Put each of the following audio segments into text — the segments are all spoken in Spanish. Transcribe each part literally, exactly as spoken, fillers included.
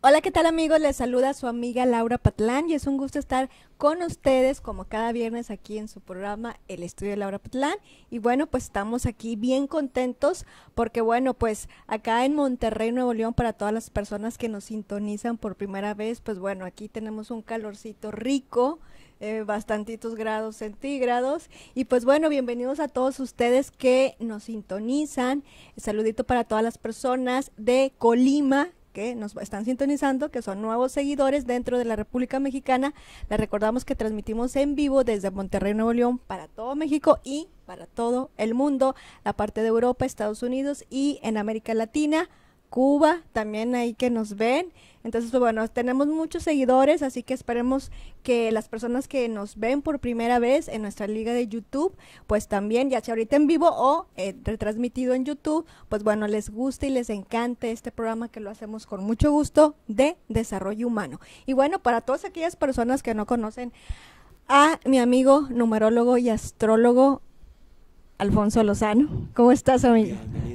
Hola, ¿qué tal amigos? Les saluda su amiga Laura Patlán y es un gusto estar con ustedes como cada viernes aquí en su programa El Estudio de Laura Patlán. Y bueno, pues estamos aquí bien contentos porque bueno, pues acá en Monterrey, Nuevo León, para todas las personas que nos sintonizan por primera vez, pues bueno, aquí tenemos un calorcito rico, eh, bastantitos grados centígrados. Y pues bueno, bienvenidos a todos ustedes que nos sintonizan. Saludito para todas las personas de Colima que nos están sintonizando, que son nuevos seguidores dentro de la República Mexicana. Les recordamos que transmitimos en vivo desde Monterrey, Nuevo León, para todo México y para todo el mundo, la parte de Europa, Estados Unidos y en América Latina, Cuba, también ahí que nos ven. Entonces, pues bueno, tenemos muchos seguidores, así que esperemos que las personas que nos ven por primera vez en nuestra liga de YouTube, pues también, ya sea ahorita en vivo o eh, retransmitido en YouTube, pues bueno, les guste y les encante este programa que lo hacemos con mucho gusto de desarrollo humano. Y bueno, para todas aquellas personas que no conocen a mi amigo numerólogo y astrólogo Alfonso Lozano. ¿Cómo estás, amigo?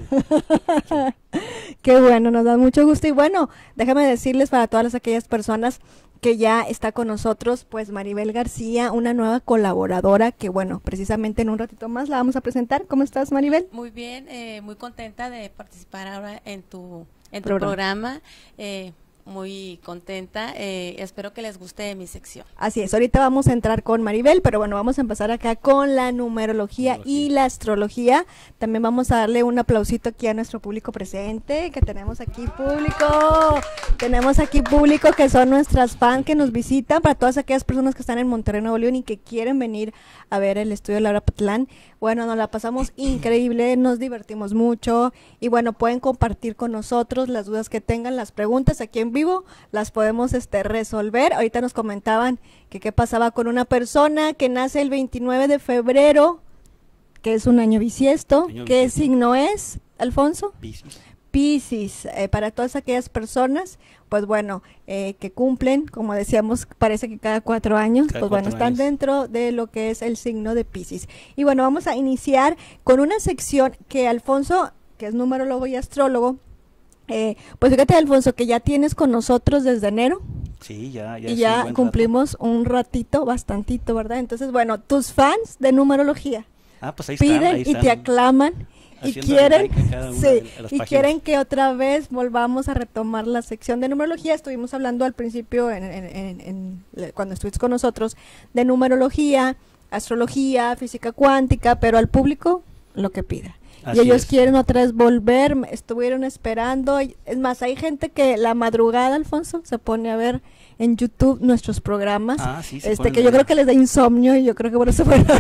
Qué bueno, nos da mucho gusto. Y bueno, déjame decirles para todas aquellas personas que ya está con nosotros, pues Maribel García, una nueva colaboradora que bueno, precisamente en un ratito más la vamos a presentar. ¿Cómo estás, Maribel? Muy bien, eh, muy contenta de participar ahora en tu, en tu programa. programa. Eh, muy contenta, eh, espero que les guste mi sección. Así es, ahorita vamos a entrar con Maribel, pero bueno, vamos a empezar acá con la numerología, numerología y la astrología. También vamos a darle un aplausito aquí a nuestro público presente, que tenemos aquí público, tenemos aquí público que son nuestras fans que nos visitan, para todas aquellas personas que están en Monterrey, Nuevo León y que quieren venir a ver el estudio de Laura Patlán. Bueno, nos la pasamos increíble, nos divertimos mucho y bueno, pueden compartir con nosotros las dudas que tengan, las preguntas aquí en vivo, las podemos este resolver. Ahorita nos comentaban que qué pasaba con una persona que nace el veintinueve de febrero, que es un año bisiesto. Año ¿Qué bisiesto. Signo es, Alfonso? Piscis. Piscis, eh, para todas aquellas personas, pues bueno, eh, que cumplen, como decíamos, parece que cada cuatro años, cada pues cuatro bueno, están años. Dentro de lo que es el signo de Piscis. Y bueno, vamos a iniciar con una sección que Alfonso, que es numerólogo y astrólogo, eh, pues fíjate, Alfonso, que ya tienes con nosotros desde enero. Sí, ya, ya. Y ya cumplimos rato. un ratito, bastantito, ¿verdad? Entonces, bueno, tus fans de numerología ah, pues ahí piden están, ahí y están. te aclaman. Y quieren, sí, y quieren que otra vez volvamos a retomar la sección de numerología. Estuvimos hablando al principio, en, en, en, en, cuando estuviste con nosotros, de numerología, astrología, física cuántica, pero al público lo que pida. Así y ellos es. Quieren otra vez volver, estuvieron esperando. Es más, hay gente que la madrugada, Alfonso, se pone a ver en YouTube nuestros programas, ah, sí, este que yo creo que les da insomnio y yo creo que por eso fueron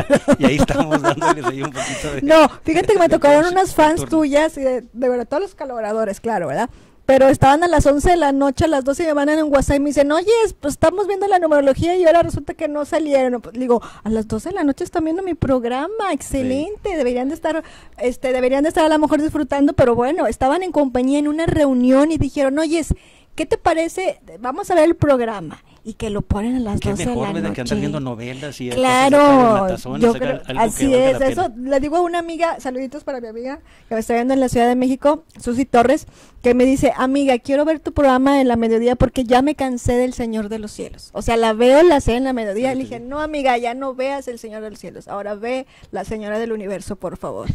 y ahí estamos dándoles ahí un poquito de... No, fíjate que me tocaron unas fans tuyas, y de, de verdad, todos los colaboradores, claro, ¿verdad? Pero estaban a las once de la noche, a las doce y me mandan en WhatsApp y me dicen, oye, pues estamos viendo la numerología y ahora resulta que no salieron. Pues, digo, a las doce de la noche están viendo mi programa, excelente, sí. deberían de estar, este, deberían de estar a lo mejor disfrutando, pero bueno, estaban en compañía en una reunión y dijeron, oye, ¿qué te parece? Vamos a ver el programa. Y que lo ponen a las doce de la noche. Que andan viendo novelas y claro, tazones, yo creo, así es, eso le digo a una amiga, saluditos para mi amiga que me está viendo en la Ciudad de México, Susi Torres, que me dice, amiga, quiero ver tu programa en la mediodía porque ya me cansé del Señor de los Cielos. O sea, la veo la sé en la mediodía, sí, le dije, no amiga, ya no veas el Señor de los Cielos, ahora ve la Señora del Universo, por favor.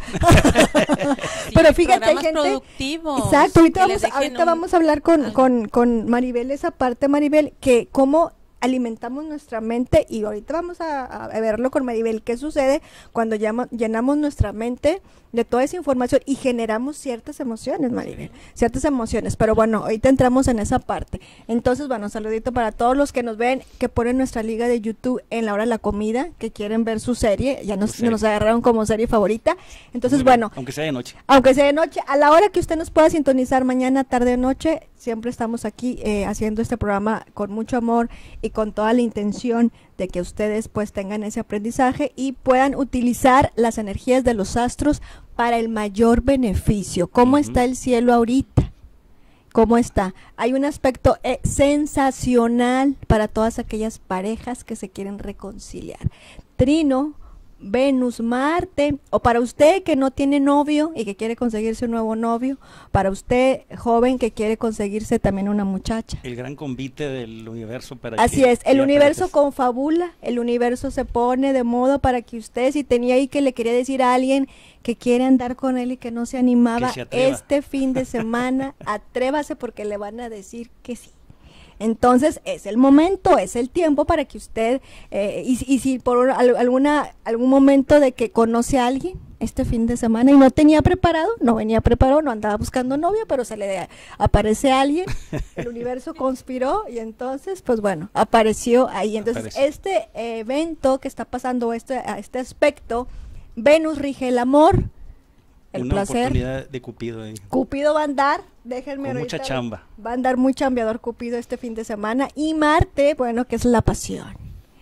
Sí, pero fíjate, hay gente productivos, exacto, ahorita, vamos, ahorita un... vamos a hablar con, con, con Maribel, esa parte, Maribel, que cómo alimentamos nuestra mente, y ahorita vamos a, a verlo con Maribel, qué sucede cuando llama, llenamos nuestra mente de toda esa información y generamos ciertas emociones, Maribel, ciertas emociones, pero bueno, ahorita entramos en esa parte. Entonces, bueno, saludito para todos los que nos ven, que ponen nuestra liga de YouTube en la hora de la comida, que quieren ver su serie, ya nos, nos agarraron como serie favorita, entonces Muy bueno. Bien. Aunque sea de noche. Aunque sea de noche, a la hora que usted nos pueda sintonizar, mañana, tarde o noche, siempre estamos aquí eh, haciendo este programa con mucho amor y con toda la intención de que ustedes pues tengan ese aprendizaje y puedan utilizar las energías de los astros para el mayor beneficio. ¿Cómo uh-huh. está el cielo ahorita? ¿Cómo está? Hay un aspecto eh, sensacional para todas aquellas parejas que se quieren reconciliar. Trino Venus, Marte, o para usted que no tiene novio y que quiere conseguirse un nuevo novio, para usted joven que quiere conseguirse también una muchacha. El gran convite del universo para Así que, es, el que universo aparezcas. confabula, el universo se pone de modo para que usted, si tenía ahí que le quería decir a alguien que quiere andar con él y que no se animaba, Que se atreva. este fin de semana, atrévase porque le van a decir que sí. Entonces es el momento, es el tiempo para que usted, eh, y, y si por al, alguna algún momento de que conoce a alguien este fin de semana y no tenía preparado, no venía preparado, no andaba buscando novio, pero se le aparece alguien, el universo conspiró y entonces, pues bueno, apareció ahí. Entonces Apareció. este eh, evento que está pasando, este, a este aspecto, Venus rige el amor, el Una placer. oportunidad de Cupido ahí. Cupido va a andar, déjenme Con ahorita, mucha chamba. va a andar muy chambeador Cupido este fin de semana. Y Marte, bueno, que es la pasión.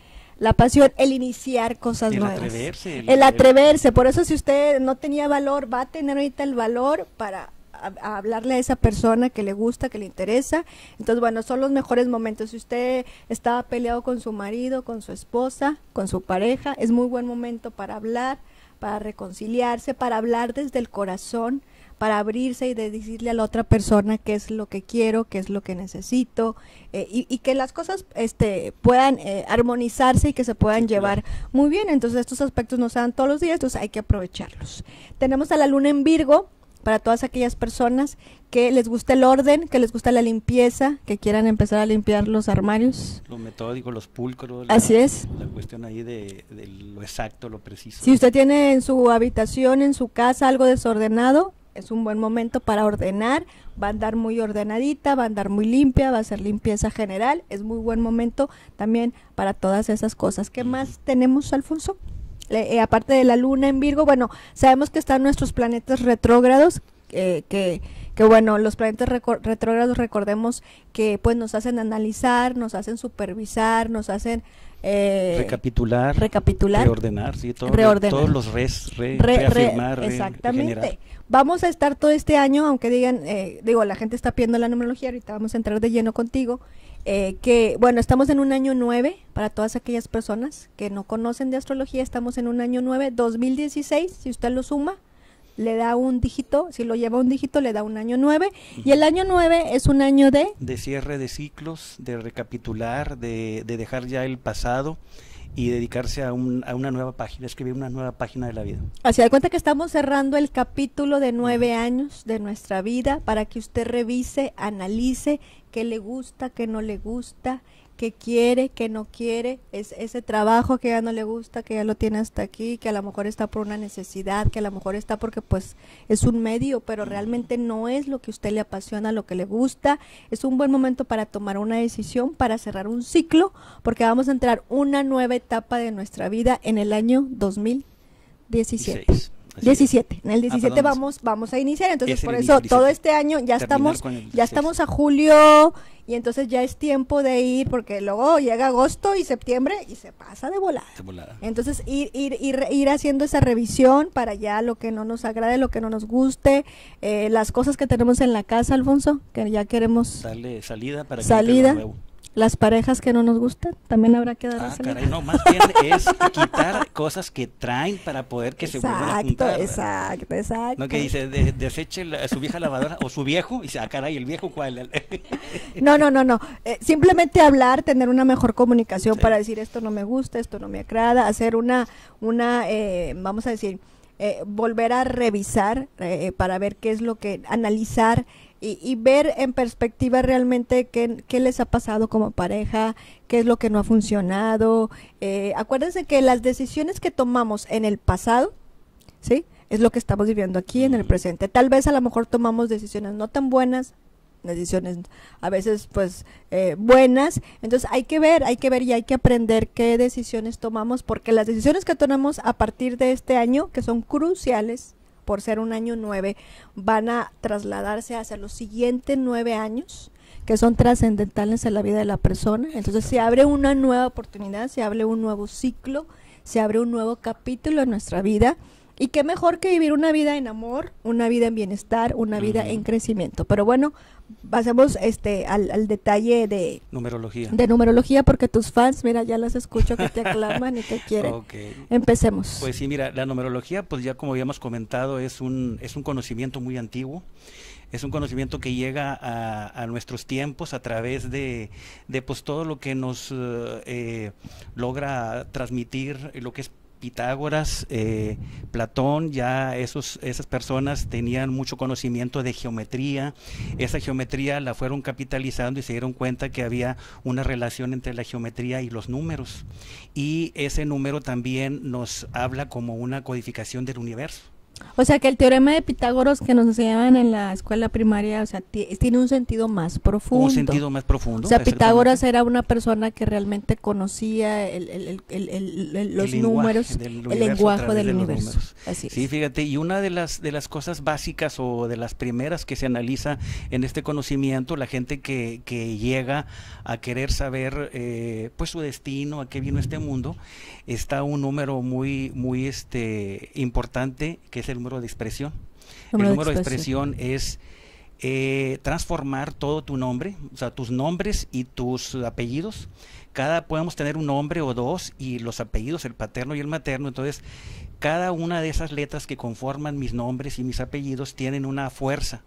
La pasión, el iniciar cosas El nuevas. atreverse, el- El atreverse. Por eso si usted no tenía valor, va a tener ahorita el valor para a, a hablarle a esa persona que le gusta, que le interesa. Entonces, bueno, son los mejores momentos. Si usted estaba peleado con su marido, con su esposa, con su pareja, es muy buen momento para hablar, para reconciliarse, para hablar desde el corazón, para abrirse y de decirle a la otra persona qué es lo que quiero, qué es lo que necesito, eh, y, y que las cosas este, puedan eh, armonizarse y que se puedan Sí, llevar muy bien. Entonces estos aspectos no se dan todos los días, entonces hay que aprovecharlos. Tenemos a la luna en Virgo, para todas aquellas personas que les gusta el orden, que les gusta la limpieza, que quieran empezar a limpiar los armarios. Lo metódico, los pulcros. la- Así es. La cuestión ahí de, de lo exacto, lo preciso. Si usted tiene en su habitación, en su casa algo desordenado, es un buen momento para ordenar, va a andar muy ordenadita, va a andar muy limpia, va a ser limpieza general, es muy buen momento también para todas esas cosas. ¿Qué más tenemos, Alfonso? Le- eh, aparte de la luna en Virgo, bueno, sabemos que están nuestros planetas retrógrados, eh, que, que bueno, los planetas reco- retrógrados, recordemos que pues nos hacen analizar, nos hacen supervisar, nos hacen eh, recapitular, recapitular, reordenar, sí, todo, reordenar. todos los res, re, Re- re- reafirmar, re- exactamente. regenerar. Vamos a estar todo este año, aunque digan, eh, digo, la gente está pidiendo la numerología, ahorita vamos a entrar de lleno contigo, eh, que bueno, estamos en un año nueve, para todas aquellas personas que no conocen de astrología, estamos en un año nueve, dos mil dieciséis, si usted lo suma, le da un dígito, si lo lleva un dígito, le da un año nueve, y el año nueve es un año de... De cierre de ciclos, de recapitular, de, de dejar ya el pasado y dedicarse a, un, a una nueva página, escribir una nueva página de la vida. Así de cuenta que estamos cerrando el capítulo de nueve años de nuestra vida para que usted revise, analice qué le gusta, qué no le gusta, qué quiere, qué no quiere, es ese trabajo que ya no le gusta, que ya lo tiene hasta aquí, que a lo mejor está por una necesidad, que a lo mejor está porque pues es un medio, pero realmente no es lo que a usted le apasiona, lo que le gusta. Es un buen momento para tomar una decisión, para cerrar un ciclo, porque vamos a entrar una nueva etapa de nuestra vida en el año dos mil diecisiete. dieciséis, así diecisiete, en el diecisiete Ah, perdón. vamos vamos a iniciar, entonces Es el por inicio, eso todo diecisiete. este año ya Terminar estamos con el ya dieciséis. estamos a julio y entonces ya es tiempo de ir porque luego llega agosto y septiembre y se pasa de volada. De volada. Entonces ir ir ir ir haciendo esa revisión para ya lo que no nos agrade, lo que no nos guste, eh, las cosas que tenemos en la casa, Alfonso, que ya queremos Darle salida para que salida. entre lo nuevo. Las parejas que no nos gustan, también habrá que dar Ah, salida. caray, no, más bien es quitar cosas que traen para poder que se vuelvan a Exacto, juntar. exacto, exacto. No que dice, de- deseche la- su vieja lavadora o su viejo, y dice, ah, caray, ¿el viejo cuál? No, no, no, no. Eh, simplemente hablar, tener una mejor comunicación Sí. para decir esto no me gusta, esto no me agrada, hacer una, una, eh, vamos a decir, eh, volver a revisar eh, para ver qué es lo que, analizar y, y ver en perspectiva realmente qué, qué les ha pasado como pareja, qué es lo que no ha funcionado. Eh, acuérdense que las decisiones que tomamos en el pasado, ¿sí? Es lo que estamos viviendo aquí en el presente. Tal vez a lo mejor tomamos decisiones no tan buenas, decisiones a veces pues eh, buenas, entonces hay que ver, hay que ver y hay que aprender qué decisiones tomamos, porque las decisiones que tomamos a partir de este año, que son cruciales por ser un año nueve, van a trasladarse hacia los siguientes nueve años, que son trascendentales en la vida de la persona. Entonces se abre una nueva oportunidad, se abre un nuevo ciclo, se abre un nuevo capítulo en nuestra vida. Y qué mejor que vivir una vida en amor, una vida en bienestar, una vida Ujú. en crecimiento. Pero bueno, pasemos este al, al detalle de numerología. De numerología, porque tus fans, mira, ya las escucho que te aclaman y te quieren. Okay. Empecemos. Pues sí, mira, la numerología, pues ya como habíamos comentado, es un, es un conocimiento muy antiguo. Es un conocimiento que llega a, a nuestros tiempos a través de, de pues todo lo que nos eh, logra transmitir, lo que es Pitágoras, eh, Platón. Ya esos, esas personas tenían mucho conocimiento de geometría. Esa geometría la fueron capitalizando y se dieron cuenta que había una relación entre la geometría y los números. Y ese número también nos habla como una codificación del universo. O sea que el teorema de Pitágoras que nos enseñaban en la escuela primaria, o sea, tiene un sentido más profundo. Un sentido más profundo. O sea, Pitágoras era una persona que realmente conocía el, el, el, el, el, el, los el números, lenguaje el lenguaje del universo. Así sí, es. Fíjate, y una de las de las cosas básicas o de las primeras que se analiza en este conocimiento, la gente que, que llega a querer saber eh, pues su destino, a qué vino este mundo, está un número muy muy este importante, que es el número de expresión. Número el número de expresión, de expresión es eh, transformar todo tu nombre, o sea, tus nombres y tus apellidos. Cada podemos tener un nombre o dos, y los apellidos, el paterno y el materno. Entonces, cada una de esas letras que conforman mis nombres y mis apellidos tienen una fuerza.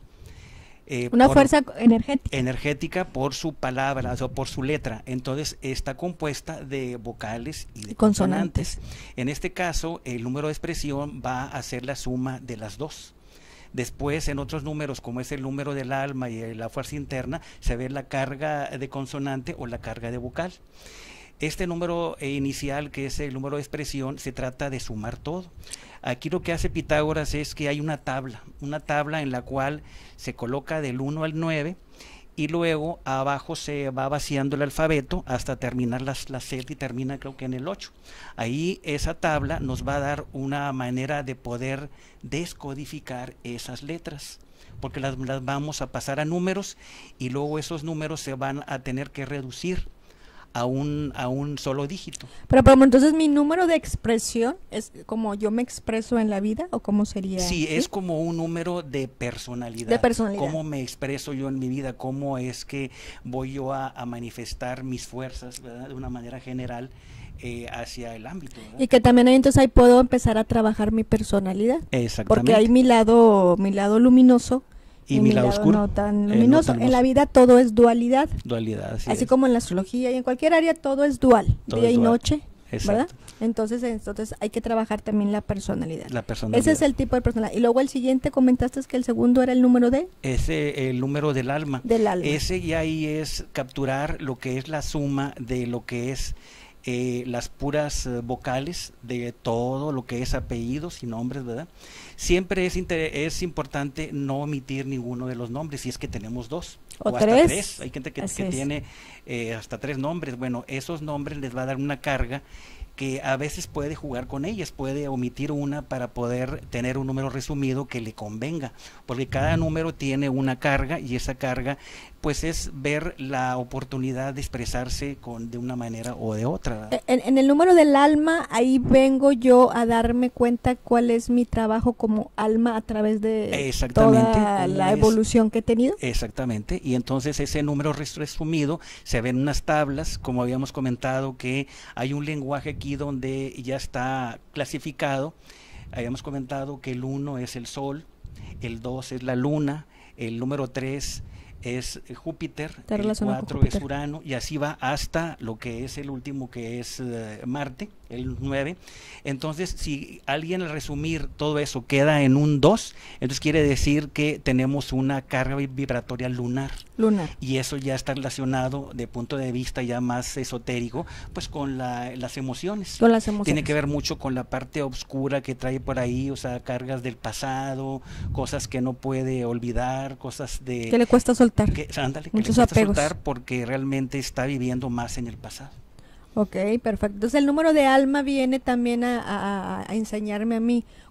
Eh, una por, fuerza energética. Energética por su palabra, o sea, por su letra. Entonces está compuesta de vocales y de consonantes. consonantes. En este caso, el número de expresión va a ser la suma de las dos. Después, en otros números, como es el número del alma y la fuerza interna, se ve la carga de consonante o la carga de vocal. Este número eh, inicial, que es el número de expresión, se trata de sumar todo. Aquí lo que hace Pitágoras es que hay una tabla, una tabla en la cual se coloca del uno al nueve, y luego abajo se va vaciando el alfabeto hasta terminar las, la Z, y termina creo que en el ocho. Ahí esa tabla nos va a dar una manera de poder descodificar esas letras, porque las, las vamos a pasar a números, y luego esos números se van a tener que reducir a un, a un solo dígito. Pero, pero entonces mi número de expresión es como yo me expreso en la vida, o cómo sería. Sí, ¿sí? Es como un número de personalidad. De personalidad. Cómo me expreso yo en mi vida, cómo es que voy yo a, a manifestar mis fuerzas, ¿verdad? De una manera general eh, hacia el ámbito, ¿verdad? Y que también ahí entonces ahí puedo empezar a trabajar mi personalidad. Exactamente. Porque hay mi lado, mi lado luminoso. Y, y mi lado, lado oscuro, no tan luminoso. Eh, no tan en la vida todo es dualidad. Dualidad, así, así es. como en la astrología y en cualquier área todo es dual, todo día es y dual. noche, Exacto. ¿verdad? Entonces, entonces hay que trabajar también la personalidad. La personalidad. Ese es el tipo de personalidad. Y luego el siguiente, comentaste que el segundo era el número de... Ese, el número del alma. Del alma. Ese ya ahí es capturar lo que es la suma de lo que es eh, las puras eh, vocales de todo lo que es apellidos y nombres, ¿verdad? Siempre es, es importante no omitir ninguno de los nombres, si es que tenemos dos o, o tres. hasta tres. Hay gente que, que tiene eh, hasta tres nombres. Bueno, esos nombres les va a dar una carga que a veces puede jugar con ellas, puede omitir una para poder tener un número resumido que le convenga, porque cada número tiene una carga, y esa carga pues es ver la oportunidad de expresarse con de una manera o de otra. En, en el número del alma, ahí vengo yo a darme cuenta cuál es mi trabajo como alma a través de toda la evolución que he tenido. Exactamente, y entonces ese número resumido se ve en unas tablas, como habíamos comentado, que hay un lenguaje aquí donde ya está clasificado. Habíamos comentado que el uno es el sol, el dos es la luna, el número tres es Júpiter, el cuatro es Urano, y así va hasta lo que es el último, que es uh, Marte, el nueve. Entonces, si alguien al resumir todo eso queda en un dos, entonces quiere decir que tenemos una carga vibratoria lunar. Lunar. Y eso ya está relacionado de punto de vista ya más esotérico, pues con la, las emociones. Con las emociones. Tiene que ver mucho con la parte oscura que trae por ahí, o sea, cargas del pasado, cosas que no puede olvidar, cosas de... Que le cuesta soltar. Que, ándale, que muchos le cuesta apegos. soltar porque realmente está viviendo más en el pasado. Ok, perfecto. Entonces el número de alma viene también a, a, a enseñarme a mí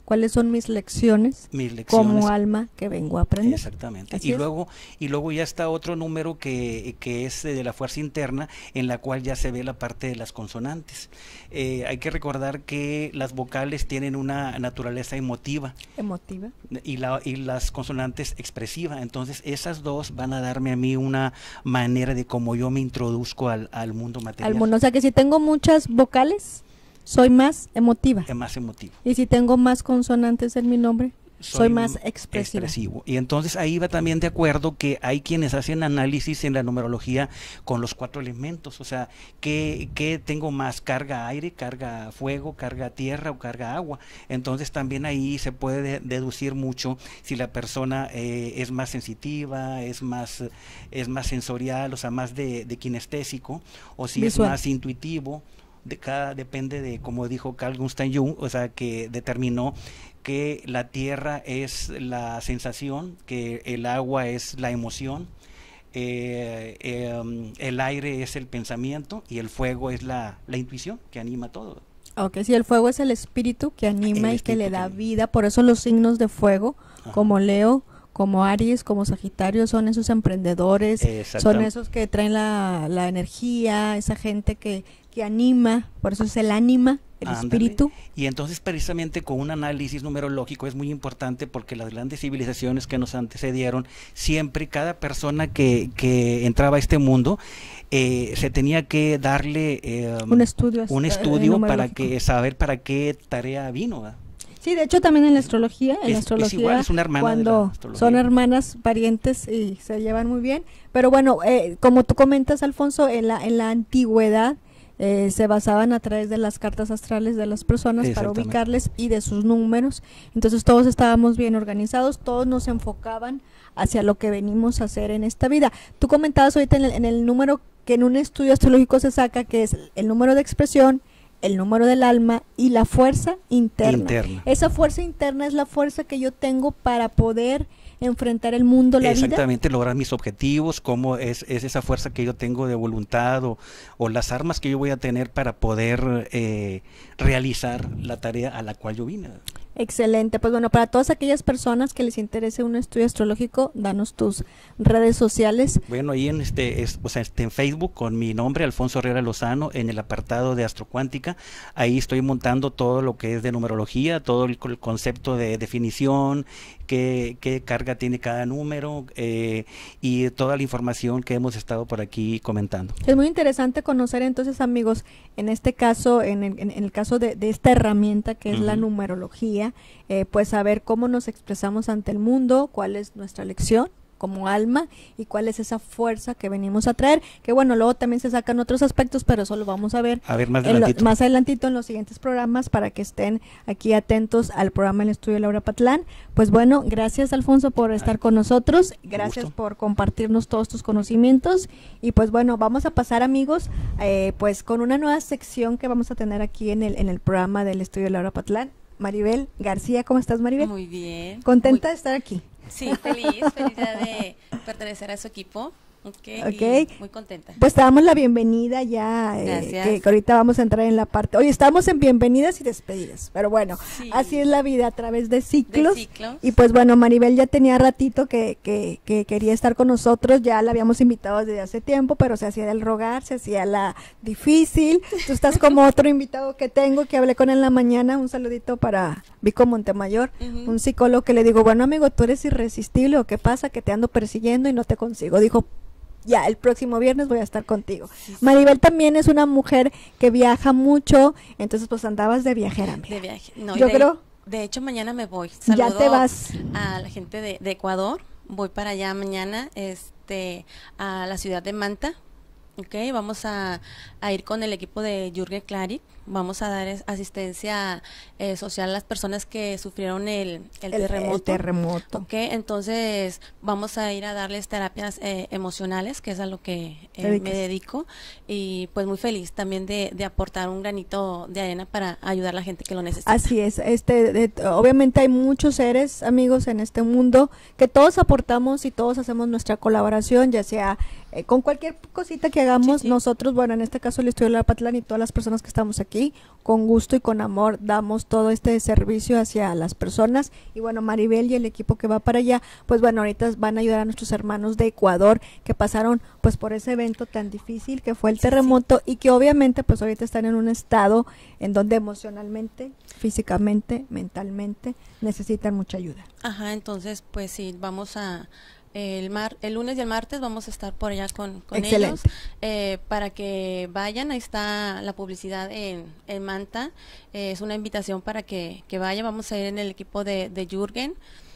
cuáles son mis lecciones, mis lecciones como alma que vengo a aprender. Exactamente. Así y es. luego y luego ya está otro número que, que es de la fuerza interna, en la cual ya se ve la parte de las consonantes. Eh, hay que recordar que las vocales tienen una naturaleza emotiva. Emotiva. Y, la, y las consonantes expresiva. Entonces esas dos van a darme a mí una manera de cómo yo me introduzco al, al mundo material. Al mundo, o sea que si tengo muchas vocales, soy más emotiva. Es más emotivo. Y si tengo más consonantes en mi nombre, soy, soy más expresivo. expresivo. Y entonces ahí va también de acuerdo que hay quienes hacen análisis en la numerología con los cuatro elementos, o sea, ¿qué, qué tengo más? ¿Carga aire, carga fuego, carga tierra o carga agua? Entonces también ahí se puede de, deducir mucho si la persona eh, es más sensitiva, es más, es más sensorial, o sea, más de, de kinestésico, o si Visual. es más intuitivo. De cada, depende de, como dijo Carl Gustav Jung, o sea, que determinó que la tierra es la sensación, que el agua es la emoción, eh, eh, el aire es el pensamiento y el fuego es la, la intuición que anima todo. Ok, sí, el fuego es el espíritu que anima el y que le da que... vida, por eso los signos de fuego, Ajá. como Leo, como Aries, como Sagitario, son esos emprendedores, son esos que traen la, la energía, esa gente que, que anima, por eso es el ánima, el Ándale. espíritu. Y entonces precisamente con un análisis numerológico es muy importante porque las grandes civilizaciones que nos antecedieron, siempre cada persona que, que entraba a este mundo, eh, se tenía que darle eh, un estudio, un estudio para que saber para qué tarea vino, ¿verdad? Sí, de hecho también en la astrología, en es, la astrología, es igual, es una hermana cuando de la son hermanas, parientes y se llevan muy bien, pero bueno, eh, como tú comentas, Alfonso, en la en la antigüedad eh, se basaban a través de las cartas astrales de las personas para ubicarles y de sus números, entonces todos estábamos bien organizados, todos nos enfocaban hacia lo que venimos a hacer en esta vida. Tú comentabas ahorita en el, en el número que en un estudio astrológico se saca, que es el número de expresión, el número del alma y la fuerza interna. interna. Esa fuerza interna es la fuerza que yo tengo para poder enfrentar el mundo, la Exactamente, vida. Exactamente, lograr mis objetivos, cómo es, es esa fuerza que yo tengo de voluntad o, o las armas que yo voy a tener para poder eh, realizar la tarea a la cual yo vine. Excelente, pues bueno, para todas aquellas personas que les interese un estudio astrológico, danos tus redes sociales. Bueno, ahí en este, es, o sea, este en Facebook con mi nombre, Alfonso Herrera Lozano, en el apartado de Astrocuántica, ahí estoy montando todo lo que es de numerología, todo el, el concepto de definición, qué, qué carga tiene cada número eh, y toda la información que hemos estado por aquí comentando. Es muy interesante conocer entonces, amigos, en este caso, en el, en el caso de, de esta herramienta que es uh-huh. la numerología, eh, pues saber cómo nos expresamos ante el mundo, cuál es nuestra lección como alma y cuál es esa fuerza que venimos a traer, que bueno, luego también se sacan otros aspectos, pero eso lo vamos a ver, a ver más, adelantito. Lo, más adelantito en los siguientes programas para que estén aquí atentos al programa El Estudio de Laura Patlán. Pues bueno, gracias Alfonso por estar con nosotros, gracias gusto. por compartirnos todos tus conocimientos y pues bueno, vamos a pasar, amigos, eh, pues con una nueva sección que vamos a tener aquí en el, en el programa del Estudio de Laura Patlán. Maribel García, ¿cómo estás, Maribel? Muy bien. ¿Contenta muy, de estar aquí? Sí, feliz, feliz de pertenecer a su equipo. Okay, okay. Muy contenta. Pues te damos la bienvenida ya, eh, que, que ahorita vamos a entrar en la parte, oye, estamos en bienvenidas y despedidas, pero bueno, sí. así es la vida a través de ciclos, de ciclos. Y pues bueno, Maribel ya tenía ratito que, que, que quería estar con nosotros, ya la habíamos invitado desde hace tiempo, pero se hacía del rogar, se hacía la difícil, tú estás como otro invitado que tengo, que hablé con él en la mañana, un saludito para Vico Montemayor, uh-huh. un psicólogo que le digo, bueno amigo, tú eres irresistible, ¿o qué pasa? Que te ando persiguiendo y no te consigo, dijo, ya, el próximo viernes voy a estar contigo. Sí, sí. Maribel también es una mujer que viaja mucho, entonces pues andabas de viajera. Mira. De viaje. No, Yo de, creo. De hecho, mañana me voy. Saludo ya te vas. A la gente de, de Ecuador. Voy para allá mañana, este, a la ciudad de Manta. Okay, vamos a, a ir con el equipo de Jürgen Klarik, vamos a dar es, asistencia eh, social a las personas que sufrieron el, el, el terremoto. El terremoto. Okay, entonces vamos a ir a darles terapias eh, emocionales, que es a lo que eh, me dedico, y pues muy feliz también de, de aportar un granito de arena para ayudar a la gente que lo necesita. Así es, este, de, obviamente hay muchos seres, amigos, en este mundo, que todos aportamos y todos hacemos nuestra colaboración, ya sea eh, con cualquier cosita que hagamos, Sí, sí. nosotros, bueno, en este caso el Estudio Laura Patlán y todas las personas que estamos aquí, con gusto y con amor, damos todo este servicio hacia las personas. Y bueno, Maribel y el equipo que va para allá, pues bueno, ahorita van a ayudar a nuestros hermanos de Ecuador que pasaron pues por ese evento tan difícil que fue el Sí, terremoto sí. y que obviamente pues ahorita están en un estado en donde emocionalmente, físicamente, mentalmente necesitan mucha ayuda. Ajá, entonces pues sí, vamos a el mar el lunes y el martes vamos a estar por allá con, con ellos eh, para que vayan. Ahí está la publicidad en, en Manta, eh, es una invitación para que, que vayan. Vamos a ir en el equipo de, de Jürgen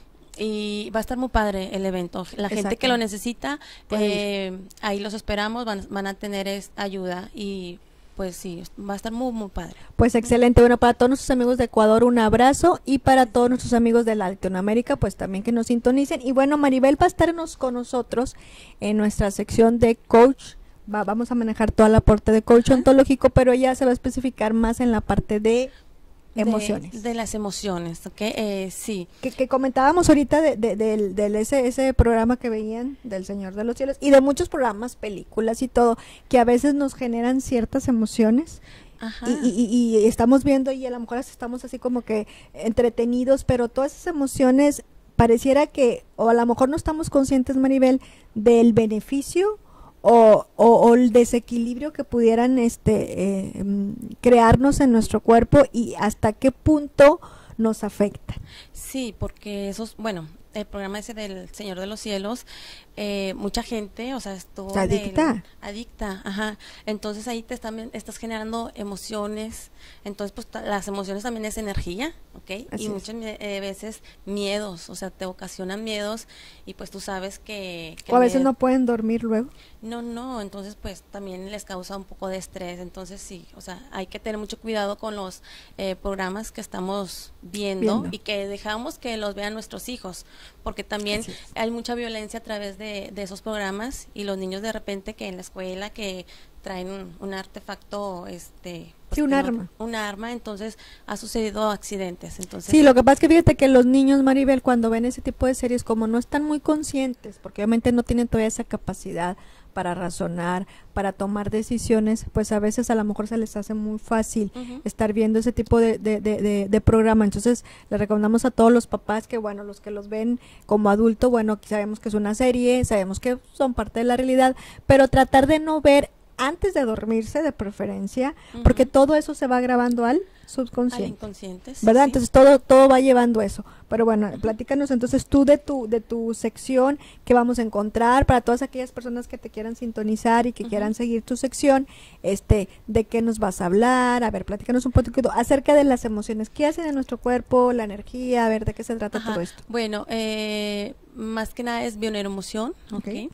y va a estar muy padre el evento. La gente que lo necesita, eh, ahí los esperamos, van, van a tener es, ayuda y pues sí, va a estar muy, muy padre. Pues excelente. Bueno, para todos nuestros amigos de Ecuador, un abrazo. Y para todos nuestros amigos de Latinoamérica, pues también que nos sintonicen. Y bueno, Maribel va a estarnos con nosotros en nuestra sección de coach. Va, vamos a manejar todo el aporte de coach Ajá. ontológico, pero ella se va a especificar más en la parte de emociones. De, de las emociones, ¿ok? Eh, sí. Que, que comentábamos ahorita de, de, de, de, de ese, ese programa que veían del Señor de los Cielos y de muchos programas, películas y todo, que a veces nos generan ciertas emociones. Ajá. Y, y, y estamos viendo y a lo mejor estamos así como que entretenidos, pero todas esas emociones pareciera que, o a lo mejor no estamos conscientes, Maribel, del beneficio O, o, o el desequilibrio que pudieran este eh, crearnos en nuestro cuerpo y hasta qué punto nos afecta. Sí, porque esos, bueno, el programa ese del Señor de los Cielos, eh, mucha gente, o sea, estuvo adicta. El, adicta, ajá. Entonces ahí te están, estás generando emociones. Entonces, pues las emociones también es energía, ¿ok? Así y es. muchas eh, veces miedos, o sea, te ocasionan miedos y pues tú sabes que... que o a veces miedo, no pueden dormir luego. No, no, entonces pues también les causa un poco de estrés. Entonces sí, o sea, hay que tener mucho cuidado con los eh, programas que estamos viendo, viendo y que dejamos que los vean nuestros hijos, porque también es. hay mucha violencia a través de, de esos programas y los niños de repente que en la escuela que traen un, un artefacto, este... Pues sí, un arma. No, un arma, entonces ha sucedido accidentes. Entonces sí, lo que pasa es que fíjate que los niños, Maribel, cuando ven ese tipo de series, como no están muy conscientes, porque obviamente no tienen todavía esa capacidad para razonar, para tomar decisiones, pues a veces a lo mejor se les hace muy fácil uh-huh. estar viendo ese tipo de, de, de, de, de programa. Entonces le recomendamos a todos los papás que, bueno, los que los ven como adulto, bueno, sabemos que es una serie, sabemos que son parte de la realidad, pero tratar de no ver antes de dormirse, de preferencia, uh-huh. porque todo eso se va grabando al subconsciente, al inconsciente, sí, ¿verdad? Sí. Entonces todo todo va llevando eso. Pero bueno, uh-huh. platícanos entonces tú de tu de tu sección que vamos a encontrar para todas aquellas personas que te quieran sintonizar y que uh-huh. quieran seguir tu sección, este, de qué nos vas a hablar. A ver, platícanos un poquito acerca de las emociones, qué hacen en nuestro cuerpo, la energía, a ver de qué se trata Ajá. todo esto. Bueno, eh, más que nada es bioneuroemoción, ¿ok? okay.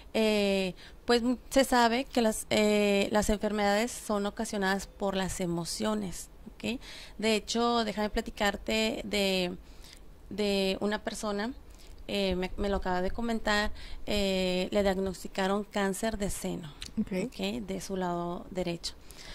Eh, pues se sabe que las, eh, las enfermedades son ocasionadas por las emociones, ¿ok? De hecho, déjame platicarte de, de una persona, eh, me, me lo acaba de comentar, eh, le diagnosticaron cáncer de seno, okay. ¿ok? De su lado derecho.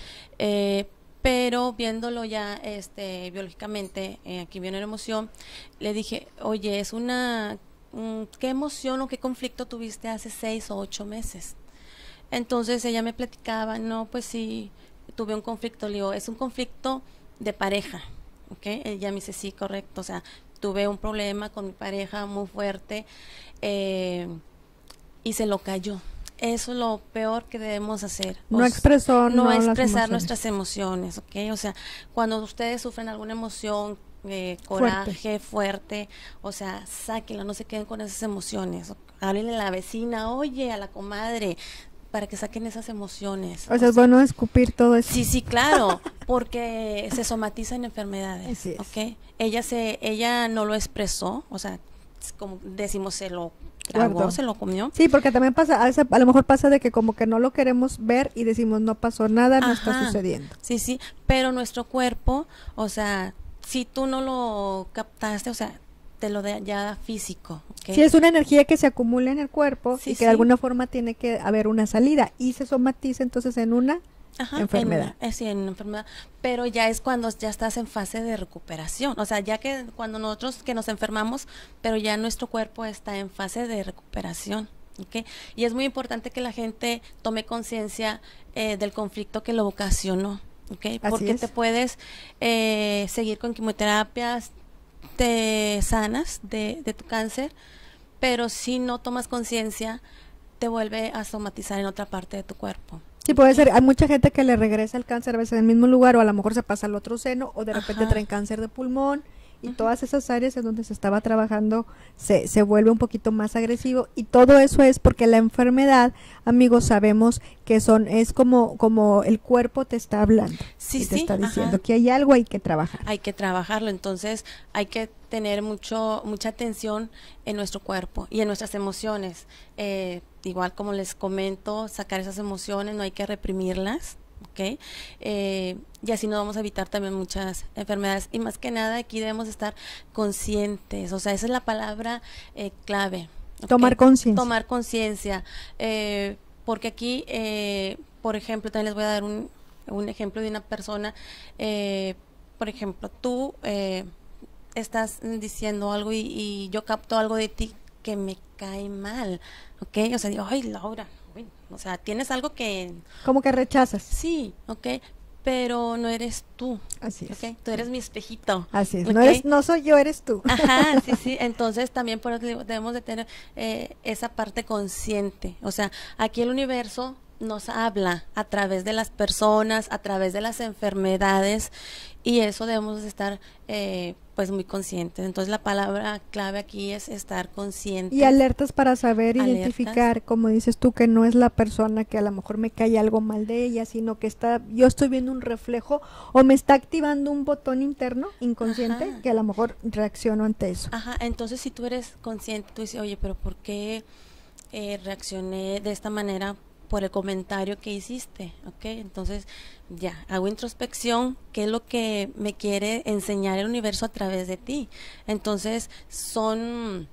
Eh, pero viéndolo ya este, biológicamente, eh, aquí viene la emoción, le dije, oye, es una... ¿qué emoción o qué conflicto tuviste hace seis o ocho meses? Entonces ella me platicaba, no, pues sí, tuve un conflicto. Le digo, es un conflicto de pareja, ¿ok? Ella me dice, sí, correcto, o sea, tuve un problema con mi pareja muy fuerte eh, y se lo cayó. Eso es lo peor que debemos hacer. No o expresó, no, no expresar nuestras emociones, ¿ok? O sea, cuando ustedes sufren alguna emoción, Eh, coraje fuerte. fuerte, o sea, sáquenlo, no se queden con esas emociones. Háblenle a la vecina, oye, a la comadre, para que saquen esas emociones. O, o sea, es bueno escupir todo eso. Sí, sí, claro, porque se somatiza en enfermedades, sí ¿ok? Ella se, ella no lo expresó, o sea, como decimos, se lo tragó, Guardo. se lo comió. Sí, porque también pasa, a, veces, a lo mejor pasa de que como que no lo queremos ver y decimos, no pasó nada, no Ajá. está sucediendo. Sí, sí, pero nuestro cuerpo, o sea, si tú no lo captaste, o sea, te lo da ya físico. ¿Okay? Sí, es una energía que se acumula en el cuerpo sí, y que sí. de alguna forma tiene que haber una salida y se somatiza entonces en una Ajá, enfermedad. En, sí, en una enfermedad. Pero ya es cuando ya estás en fase de recuperación. O sea, ya que cuando nosotros que nos enfermamos, pero ya nuestro cuerpo está en fase de recuperación. ¿okay? Y es muy importante que la gente tome conciencia eh, del conflicto que lo ocasionó, ¿okay? Porque es. te puedes eh, seguir con quimioterapias, te sanas de, de tu cáncer, pero si no tomas conciencia, te vuelve a somatizar en otra parte de tu cuerpo. Sí, puede ser. Hay mucha gente que le regresa el cáncer a veces en el mismo lugar, o a lo mejor se pasa al otro seno, o de repente Ajá. traen cáncer de pulmón, y Ujú. todas esas áreas en donde se estaba trabajando se, se vuelve un poquito más agresivo, y todo eso es porque la enfermedad, amigos, sabemos que son, es como, como el cuerpo te está hablando, Sí, y te sí, está diciendo ajá. que hay algo, hay que trabajar. Hay que trabajarlo, entonces hay que tener mucho mucha atención en nuestro cuerpo y en nuestras emociones. Eh, igual como les comento, sacar esas emociones, no hay que reprimirlas, ¿ok? Eh, y así nos vamos a evitar también muchas enfermedades. Y más que nada aquí debemos estar conscientes, o sea, esa es la palabra eh, clave. ¿ok? Tomar conciencia. Tomar conciencia, eh, porque aquí, eh, por ejemplo, también les voy a dar un, un ejemplo de una persona, eh, por ejemplo, tú eh, estás diciendo algo y, y yo capto algo de ti que me cae mal, ¿ok? O sea, digo, ay, Laura, uy, o sea, tienes algo que Como que rechazas. sí, ¿ok? Pero no eres tú, Así es. ¿ok? Tú eres mi espejito. Así es. ¿ok? No eres, no soy yo, eres tú. Ajá, sí, sí. Entonces también por eso digo, debemos de tener eh, esa parte consciente. O sea, aquí el universo nos habla a través de las personas, a través de las enfermedades, y eso debemos de estar eh, pues muy conscientes. Entonces la palabra clave aquí es estar conscientes. Y alertas para saber Alertas. identificar, como dices tú, que no es la persona que a lo mejor me cae algo mal de ella, sino que está, yo estoy viendo un reflejo o me está activando un botón interno, inconsciente, Ajá. que a lo mejor reacciono ante eso. Ajá, entonces si tú eres consciente, tú dices, oye, pero ¿por qué eh, reaccioné de esta manera por el comentario que hiciste? ¿Ok? Entonces ya, hago introspección, ¿qué es lo que me quiere enseñar el universo a través de ti? Entonces son...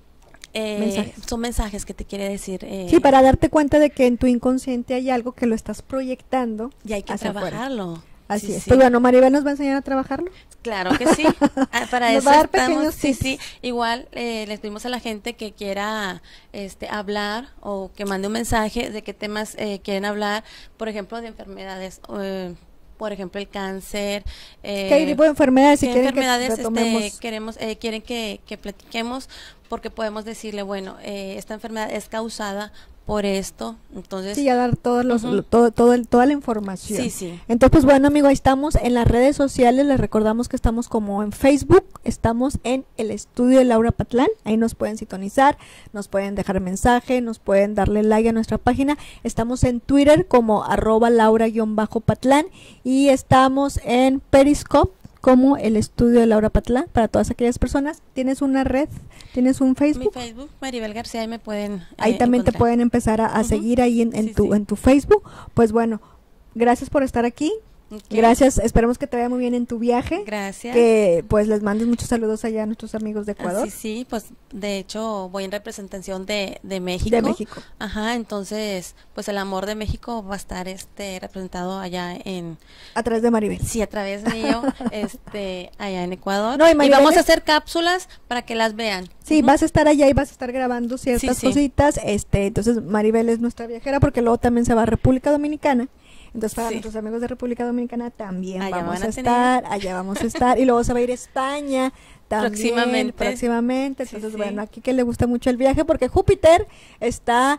Eh, Mensajes. son mensajes que te quiere decir. Eh, Sí, para darte cuenta de que en tu inconsciente hay algo que lo estás proyectando. y hay que hacia afuera. trabajarlo. Así Sí, es. sí. Pues bueno, Maribel nos va a enseñar a trabajarlo. Claro que sí. Ah, para Nos eso va a dar estamos. pequeños Sí, tips. sí. Igual eh, les pedimos a la gente que quiera este, hablar o que mande un mensaje de qué temas eh, quieren hablar, por ejemplo, de enfermedades. eh, por ejemplo, el cáncer. Eh, ¿Qué tipo de enfermedades? Si ¿Qué quieren enfermedades que este, retomemos. queremos, eh, quieren que, que platiquemos? Porque podemos decirle, bueno, eh, esta enfermedad es causada por esto, entonces... Sí, a dar todos los, Ujú. lo- todo, todo el- toda la información. Sí, sí. Entonces, pues bueno, amigo, ahí estamos en las redes sociales. Les recordamos que estamos como en Facebook, estamos en el estudio de Laura Patlán. Ahí nos pueden sintonizar, nos pueden dejar mensaje, nos pueden darle like a nuestra página. Estamos en Twitter como arroba Laura-Patlán y estamos en Periscope como el estudio de Laura Patlán. Para todas aquellas personas, ¿tienes una red? ¿Tienes un Mi Facebook? Facebook, Maribel García, ahí me pueden Ahí eh, también te encontrar. pueden empezar a, a Ujú. seguir ahí en, en Sí, tu sí. en tu Facebook. Pues bueno, gracias por estar aquí. Ok. Gracias, esperemos que te vaya muy bien en tu viaje. Gracias. Que pues les mandes muchos saludos allá a nuestros amigos de Ah, Ecuador, sí, sí, pues de hecho voy en representación de, de México. de México. Ajá, entonces, pues el amor de México va a estar este representado allá en, A través de Maribel. sí, a través mío, este, allá en Ecuador. No, y y Maribel vamos a es- hacer cápsulas para que las vean. Sí, Ujú. vas a estar allá y vas a estar grabando ciertas Sí, sí. cositas. Este, entonces Maribel es nuestra viajera porque luego también se va a República Dominicana. Entonces para Sí. nuestros amigos de República Dominicana también Allá vamos van a a tener. estar, allá vamos a estar y luego se va a ir a España también Próximamente. próximamente. Sí, Entonces sí. bueno, aquí que le gusta mucho el viaje porque Júpiter está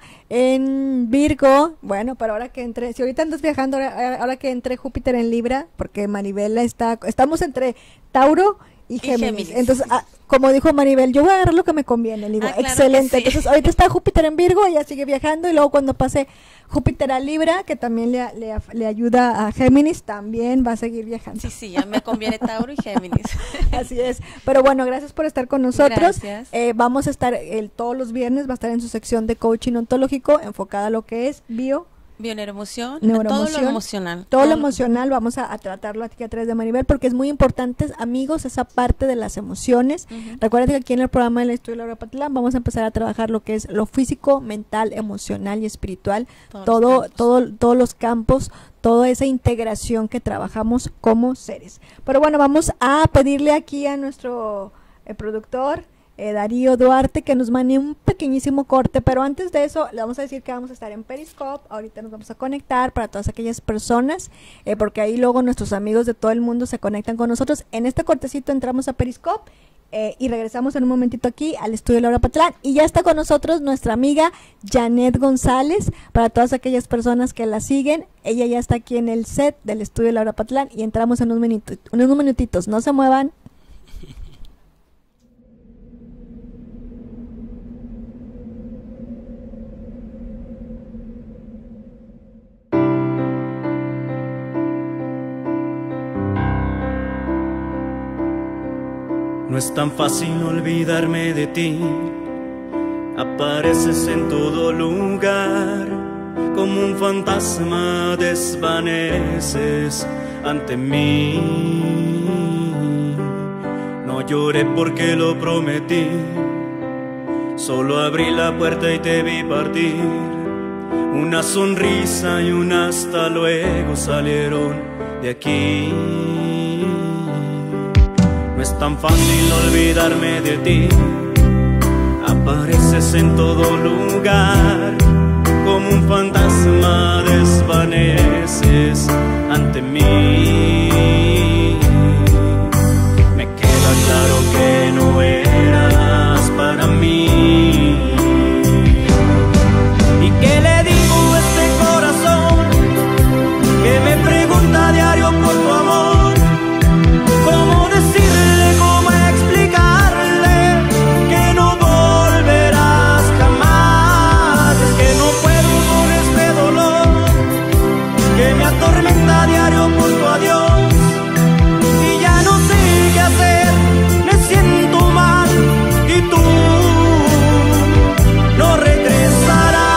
en Virgo. Bueno, pero ahora que entre, si ahorita andas viajando, ahora, ahora que entre Júpiter en Libra, porque Maribel está, estamos entre Tauro y Géminis. Géminis. Entonces, ah, como dijo Maribel, yo voy a agarrar lo que me conviene. Le digo, Ah, claro que excelente. sí. Entonces, ahorita está Júpiter en Virgo, ella sigue viajando y luego cuando pase Júpiter a Libra, que también le, le, le ayuda a Géminis, también va a seguir viajando. Sí, sí, ya me conviene Tauro y Géminis. Así es. Pero bueno, gracias por estar con nosotros. Gracias. Eh, vamos a estar el, todos los viernes, va a estar en su sección de coaching ontológico, enfocada a lo que es bio, Bioneuroemoción, Neuroemoción, todo lo emocional. todo lo Todo- emocional. Vamos a, a tratarlo aquí a través de Maribel, porque es muy importante, amigos, esa parte de las emociones. Ujú. Recuerden que aquí en el programa del Estudio de Laura Patlán vamos a empezar a trabajar lo que es lo físico, mental, emocional y espiritual, Todos los todo, campos. todo, todos los campos, toda esa integración que trabajamos como seres. Pero bueno, vamos a pedirle aquí a nuestro eh, productor eh, Darío Duarte, que nos mande un pequeñísimo corte, pero antes de eso le vamos a decir que vamos a estar en Periscope. Ahorita nos vamos a conectar para todas aquellas personas, eh, porque ahí luego nuestros amigos de todo el mundo se conectan con nosotros. En este cortecito entramos a Periscope. Eh, y regresamos en un momentito aquí al estudio Laura Patlán, y ya está con nosotros nuestra amiga Janet González. Para todas aquellas personas que la siguen, ella ya está aquí en el set del estudio Laura Patlán, y entramos en unos, minuti- en unos minutitos. No se muevan. No es tan fácil olvidarme de ti, apareces en todo lugar, como un fantasma desvaneces ante mí. No lloré porque lo prometí, solo abrí la puerta y te vi partir. Una sonrisa y un hasta luego salieron de aquí. No es tan fácil olvidarme de ti, apareces en todo lugar, como un fantasma desvaneces ante mí. Me queda claro que no eras para mí. ¿Y qué le digo a este corazón que me pregunta a diario por tu amor? ¿Cómo decirle, cómo explicarle que no volverás jamás? Es que no puedo con este dolor que me atormenta a diario por tu adiós, y ya no sé qué hacer, me siento mal y tú no regresarás.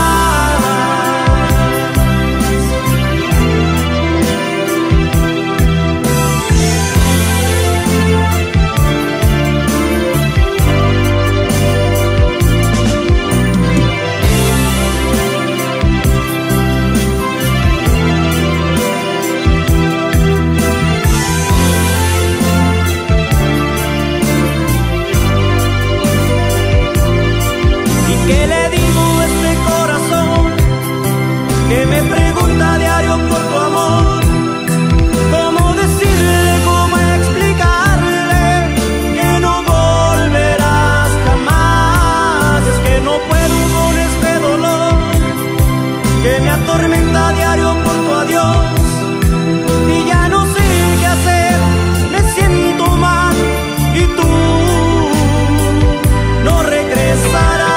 ¿Qué le digo a este corazón que me pregunta a diario por tu amor? ¿Cómo decirle, cómo explicarle que no volverás jamás? Es que no puedo con este dolor que me atormenta a diario por tu adiós, y ya no sé qué hacer, me siento mal y tú no regresarás.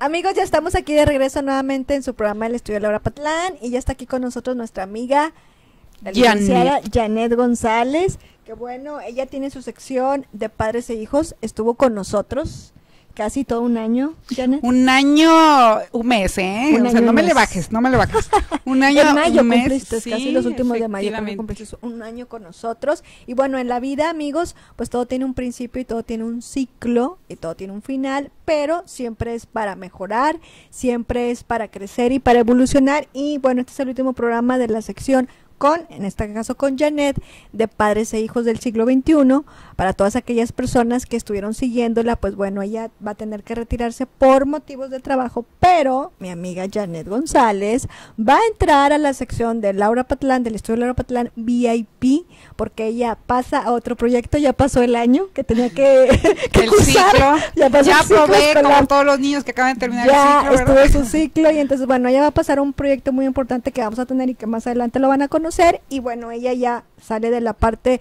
Amigos, ya estamos aquí de regreso nuevamente en su programa El Estudio de Laura Patlán y ya está aquí con nosotros nuestra amiga, la licenciada Janet González, que bueno, ella tiene su sección de padres e hijos, estuvo con nosotros casi todo un año, Janet. Un año, un mes, ¿eh? Un o sea, año, no me un le mes. bajes, no me le bajes. Un año, en mayo un mes, cumpliste, sí, casi los últimos de mayo efectivamente. cumpliste un año con nosotros. Y bueno, en la vida, amigos, pues todo tiene un principio y todo tiene un ciclo y todo tiene un final, pero siempre es para mejorar, siempre es para crecer y para evolucionar. Y bueno, este es el último programa de la sección con, en este caso con Janet, de Padres e Hijos del Siglo veintiuno. Para todas aquellas personas que estuvieron siguiéndola, pues bueno, ella va a tener que retirarse por motivos de trabajo, pero mi amiga Janet González va a entrar a la sección de Laura Patlán, del estudio de Laura Patlán V I P, porque ella pasa a otro proyecto. Ya pasó el año que tenía que, que El cursar, ciclo, ya pasó ya el ciclo probé escolar. como todos los niños que acaban de terminar Ya el ciclo, estuvo ¿verdad? su ciclo y entonces bueno, ella va a pasar a un proyecto muy importante que vamos a tener y que más adelante lo van a conocer. Y bueno, ella ya sale de la parte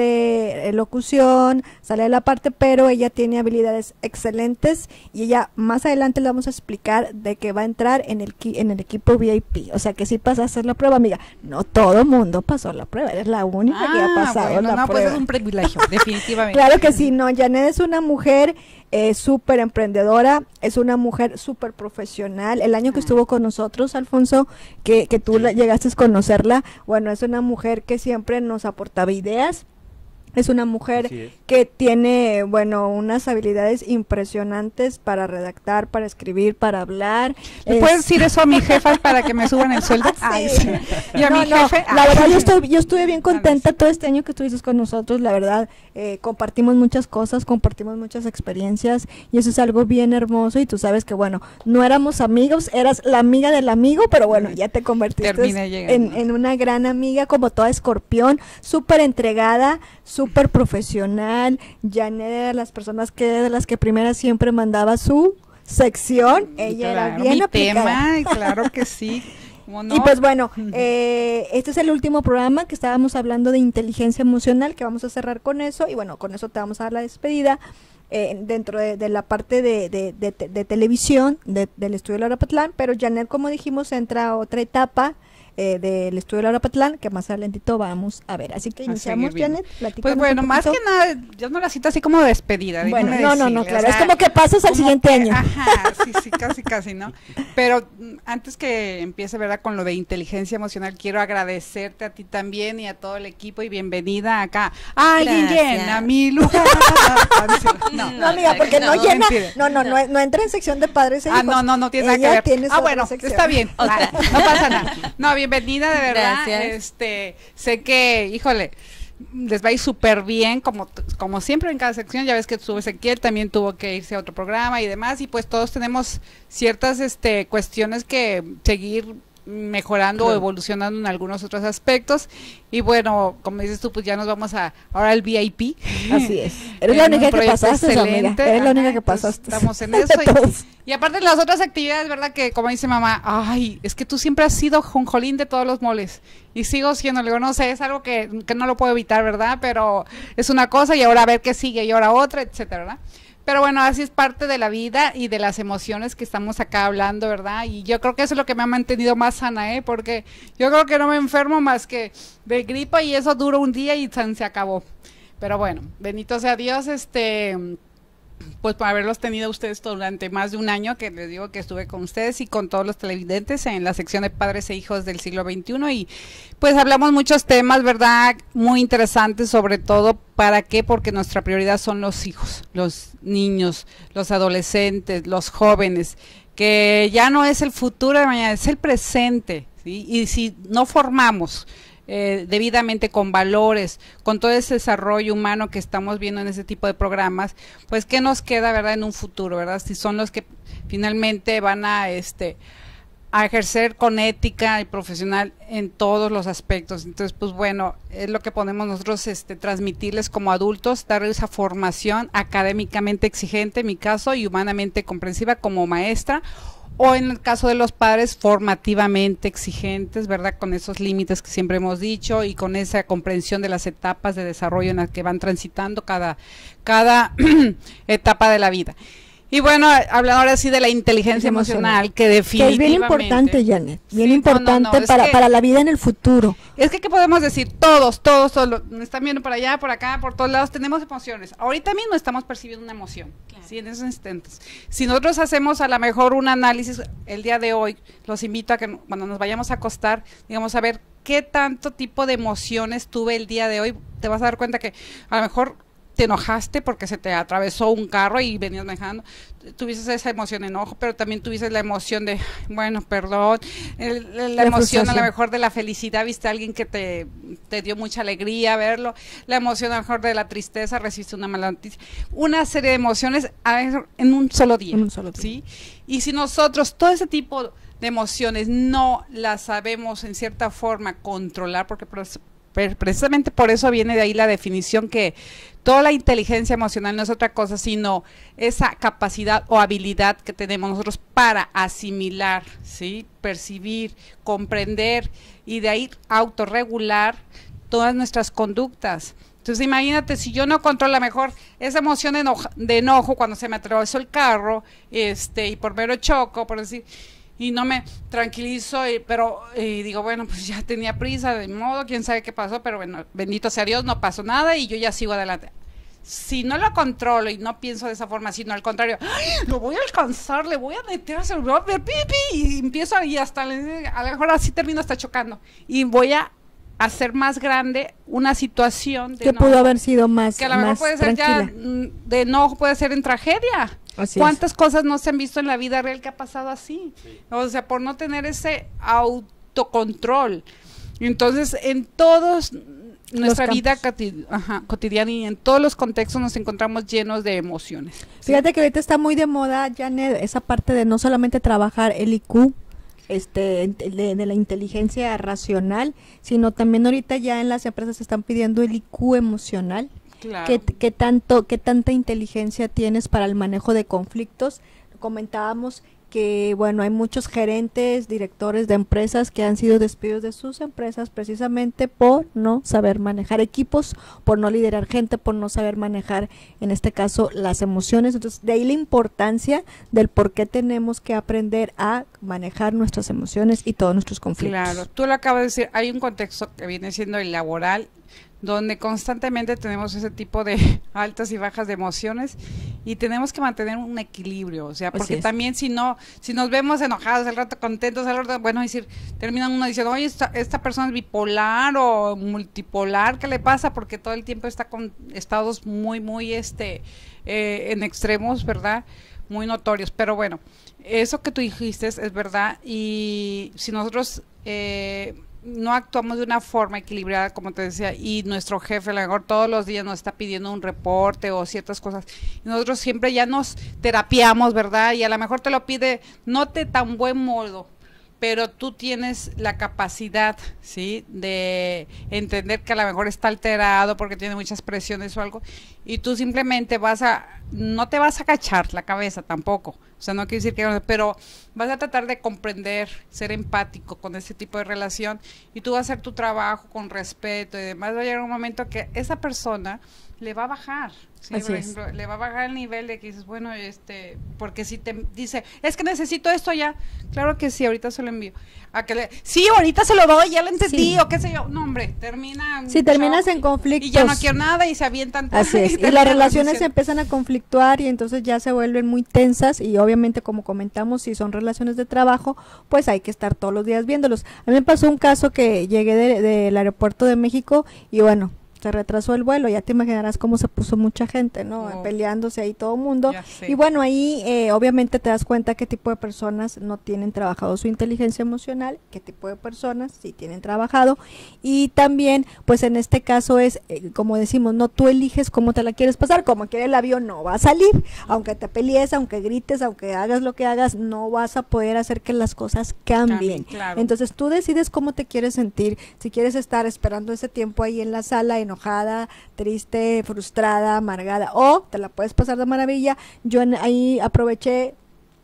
de locución, sale de la parte, pero ella tiene habilidades excelentes y ella más adelante le vamos a explicar de que va a entrar en el qui- en el equipo V I P, o sea que sí pasa a hacer la prueba, amiga. No todo mundo pasó la prueba, eres la única que ha pasado bueno, la no, prueba. pues es un privilegio, definitivamente. Claro que sí, no, Janet es una mujer eh, súper emprendedora, es una mujer súper profesional. El año que estuvo con nosotros, Alfonso, que, que tú la, llegaste a conocerla, bueno, es una mujer que siempre nos aportaba ideas. Es una mujer Así es. que tiene, bueno, unas habilidades impresionantes para redactar, para escribir, para hablar. ¿Le Es- puedes decir eso a mi jefa para que me suban el sueldo? Ay, sí. Y a No, mi no, jefe. la ay. verdad yo estoy, yo estuve bien contenta Ah, no, todo este año que estuviste con nosotros, la verdad, eh, compartimos muchas cosas, compartimos muchas experiencias y eso es algo bien hermoso y tú sabes que bueno, no éramos amigos, eras la amiga del amigo, pero bueno, ya te convertiste Terminé llegando. en, en una gran amiga como toda escorpión, súper entregada, súper profesional. Janet era de las personas que de las que primera siempre mandaba su sección, ella era Claro, bien mi aplicada. tema, claro que sí. ¿Cómo no? Y pues bueno, eh, este es el último programa que estábamos hablando de inteligencia emocional, que vamos a cerrar con eso, y bueno, con eso te vamos a dar la despedida. Eh, dentro de, de la parte de, de, de, de- de televisión de- del estudio de Laura Patlán, pero Janet, como dijimos, entra a otra etapa eh, del estudio de Laura Patlán, que más adelantito vamos a ver. Así que A iniciamos, seguir viendo. Janet. Pues platícanos bueno, un más que poquito. nada, yo no la cito así como de despedida. Bueno, déjenme no, no, no, decirle, claro, o es sea, como que pasas al como siguiente que, año. Ajá, sí, sí, casi, casi, ¿no? Pero mm, antes que empiece, ¿verdad? Con lo de inteligencia emocional, quiero agradecerte a ti también y a todo el equipo y bienvenida acá. Alguien Gracias. llena mi lugar. No, No, amiga, porque no, No, llena, mentira. no, no, no, no entra en sección de padres e Ah, hijos. no, no, no tiene nada Ella que ver. tiene su Ah, otra bueno, sección. está bien. Otra. Ah, no pasa nada. No, bienvenida, de verdad. Gracias. Este, sé que, híjole, les va a ir súper bien, como, como siempre en cada sección. Ya ves que estuvo Ezequiel, también tuvo que irse a otro programa y demás. Y pues todos tenemos ciertas este, cuestiones que seguir mejorando Claro. o evolucionando en algunos otros aspectos. Y bueno, como dices tú, pues ya nos vamos a ahora al V I P. Así es. Eres la En un única que proyecto pasaste, amiga. excelente. Eres la única Ajá, que pues, pasaste. estamos en De eso. y- todos. Y, aparte de las otras actividades, ¿verdad? Que como dice mamá, ay, es que tú siempre has sido jonjolín de todos los moles. Y sigo siendo, le digo, no sé, es algo que, que no lo puedo evitar, ¿verdad? Pero es una cosa y ahora a ver qué sigue y ahora otra, etcétera, ¿verdad? Pero bueno, así es parte de la vida y de las emociones que estamos acá hablando, ¿verdad? Y yo creo que eso es lo que me ha mantenido más sana, ¿eh? Porque yo creo que no me enfermo más que de gripa y eso dura un día y san, se acabó. Pero bueno, bendito sea Dios, este, pues por haberlos tenido ustedes durante más de un año, que les digo que estuve con ustedes y con todos los televidentes en la sección de Padres e Hijos del Siglo veintiuno, y pues hablamos muchos temas, ¿verdad? Muy interesantes, sobre todo, ¿para qué? Porque nuestra prioridad son los hijos, los niños, los adolescentes, los jóvenes, que ya no es el futuro de mañana, es el presente, ¿sí? Y si no formamos Eh, debidamente con valores, con todo ese desarrollo humano que estamos viendo en ese tipo de programas, pues qué nos queda, ¿verdad? En un futuro, ¿verdad? Si son los que finalmente van a este a ejercer con ética y profesional en todos los aspectos. Entonces, pues bueno, es lo que podemos nosotros este transmitirles como adultos, darles esa formación académicamente exigente, en mi caso, y humanamente comprensiva como maestra, o en el caso de los padres, formativamente exigentes, ¿verdad? Con esos límites que siempre hemos dicho y con esa comprensión de las etapas de desarrollo en las que van transitando cada, cada etapa de la vida. Y bueno, hablando ahora sí de la inteligencia emocional, que Que definitivamente... es bien importante, Janet, bien Sí, no, importante no, no, es para, que- para la vida en el futuro. Es que, ¿qué podemos decir? Todos, todos, todos, los- nos están viendo por allá, por acá, por todos lados, tenemos emociones. Ahorita mismo estamos percibiendo una emoción, Claro. ¿sí? En esos instantes. Si nosotros hacemos a lo mejor un análisis el día de hoy, los invito a que no- cuando nos vayamos a acostar, digamos, a ver qué tanto tipo de emociones tuve el día de hoy, te vas a dar cuenta que a lo mejor te enojaste porque se te atravesó un carro y venías manejando, tuviste esa emoción de enojo, pero también tuviste la emoción de, bueno, perdón, el- la, La emoción a lo frustración. mejor de la felicidad, viste a alguien que te, te dio mucha alegría verlo, la emoción a lo mejor de la tristeza, recibiste una mala noticia, una serie de emociones a ver, en un solo día, En un solo día. ¿sí? Y si nosotros todo ese tipo de emociones no las sabemos en cierta forma controlar, porque pres- pre- precisamente por eso viene de ahí la definición que toda la inteligencia emocional no es otra cosa sino esa capacidad o habilidad que tenemos nosotros para asimilar, ¿sí? Percibir, comprender y de ahí autorregular todas nuestras conductas. Entonces imagínate, si yo no controlo a lo mejor esa emoción de enojo, de enojo cuando se me atravesó el carro, este, y por mero choco, por decir, y no me tranquilizo, y, pero y digo, bueno, pues ya tenía prisa, de modo, quién sabe qué pasó, pero bueno, bendito sea Dios, no pasó nada y yo ya sigo adelante. Si no lo controlo y no pienso de esa forma, sino al contrario, ¡ay, lo voy a alcanzar, le voy a meter a celular, pipi, y empiezo y hasta, le- a lo mejor así termino hasta chocando, y voy a hacer más grande una situación de Que pudo enojo, haber sido más, que a lo mejor más puede ser ya tranquila. mm, de enojo, puede ser en tragedia. Así ¿Cuántas cosas no se han visto en la vida real que ha pasado así? O sea, por no tener ese autocontrol. Entonces, en todos nuestra Los vida campos. coti- ajá, cotidiana y en todos los contextos nos encontramos llenos de emociones. ¿sí? Fíjate que ahorita está muy de moda, Janet, esa parte de no solamente trabajar el I Q, este, de, de la inteligencia racional, sino también ahorita ya en las empresas están pidiendo el I Q emocional. Claro. ¿Qué, qué tanto, qué tanta inteligencia tienes para el manejo de conflictos? Comentábamos que, bueno, hay muchos gerentes, directores de empresas que han sido despedidos de sus empresas precisamente por no saber manejar equipos, por no liderar gente, por no saber manejar, en este caso, las emociones. Entonces, de ahí la importancia del por qué tenemos que aprender a manejar nuestras emociones y todos nuestros conflictos. Claro, tú lo acabas de decir, hay un contexto que viene siendo el laboral, donde constantemente tenemos ese tipo de altas y bajas de emociones y tenemos que mantener un equilibrio, o sea, Así porque es. también si no, si nos vemos enojados, al rato contentos, al rato, bueno, decir, terminan uno diciendo, oye, esta, esta persona es bipolar o multipolar, ¿qué le pasa? Porque todo el tiempo está con estados muy, muy, este, eh, en extremos, ¿verdad? Muy notorios, pero bueno, eso que tú dijiste es verdad y si nosotros eh, no actuamos de una forma equilibrada, como te decía, y nuestro jefe a lo mejor todos los días nos está pidiendo un reporte o ciertas cosas, y nosotros siempre ya nos terapiamos, ¿verdad? Y a lo mejor te lo pide no de tan buen modo, pero tú tienes la capacidad, ¿sí? De entender que a lo mejor está alterado porque tiene muchas presiones o algo, y tú simplemente vas a, no te vas a agachar la cabeza tampoco, o sea, no quiere decir que, pero vas a tratar de comprender, ser empático con ese tipo de relación, y tú vas a hacer tu trabajo con respeto y demás, va a llegar un momento que esa persona le va a bajar, ¿sí? Así Por es. ejemplo, le va a bajar el nivel de que dices, bueno, este, porque si te dice, es que necesito esto ya, claro que sí, ahorita se lo envío, a que le, sí, ahorita se lo doy, ya lo entendí, Sí. o qué sé yo, no hombre, termina un Si terminas shock en conflictos. y ya no quiero nada y se avientan todo, Así es, y terminan las relaciones se diciendo, empiezan a conflictuar y entonces ya se vuelven muy tensas y obviamente como comentamos, si son relaciones de trabajo, pues hay que estar todos los días viéndolos. A mí me pasó un caso que llegué de- del aeropuerto de México y bueno, se retrasó el vuelo, ya te imaginarás cómo se puso mucha gente, ¿no? Oh. Peleándose ahí todo el mundo. Ya sé. Y bueno, ahí eh, obviamente te das cuenta qué tipo de personas no tienen trabajado su inteligencia emocional, qué tipo de personas sí tienen trabajado. Y también, pues en este caso es, eh, como decimos, no tú eliges cómo te la quieres pasar, como quiere el avión no va a salir, aunque te pelees, aunque grites, aunque hagas lo que hagas, no vas a poder hacer que las cosas cambien. Cambien, claro. Entonces tú decides cómo te quieres sentir, si quieres estar esperando ese tiempo ahí en la sala, enojada, triste, frustrada, amargada, o te la puedes pasar de maravilla. Yo en- ahí aproveché